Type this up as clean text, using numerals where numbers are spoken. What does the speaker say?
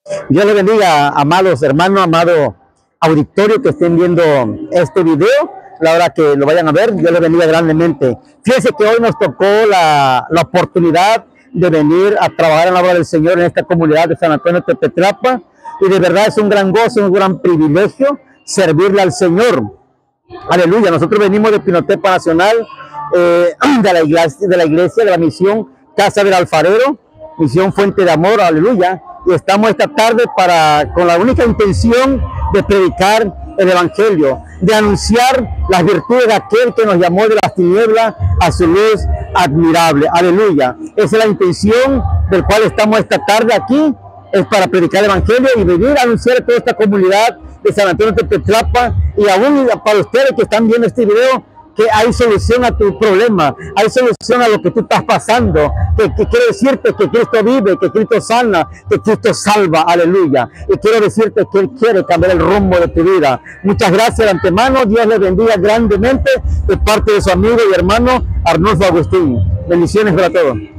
Dios le bendiga, amados hermanos, amado auditorio que estén viendo este video. La hora que lo vayan a ver, Dios le bendiga grandemente. Fíjense que hoy nos tocó la oportunidad de venir a trabajar en la obra del Señor en esta comunidad de San Antonio de Tepetlapa. Y de verdad es un gran gozo, un gran privilegio servirle al Señor. Aleluya. Nosotros venimos de Pinotepa Nacional, de la iglesia de la misión Casa del Alfarero, misión Fuente de Amor, aleluya. Y estamos esta tarde con la única intención de predicar el Evangelio, de anunciar las virtudes de aquel que nos llamó de las tinieblas a su luz admirable, aleluya. Esa es la intención del cual estamos esta tarde aquí, es para predicar el Evangelio y venir a anunciar a toda esta comunidad de San Antonio de Tepetlapa, y aún para ustedes que están viendo este video, que hay solución a tu problema, hay solución a lo que tú estás pasando, que quiero decirte que Cristo vive, que Cristo sana, que Cristo salva, aleluya. Y quiero decirte que Él quiere cambiar el rumbo de tu vida. Muchas gracias de antemano, Dios les bendiga grandemente de parte de su amigo y hermano Arnulfo Agustín. Bendiciones para todos.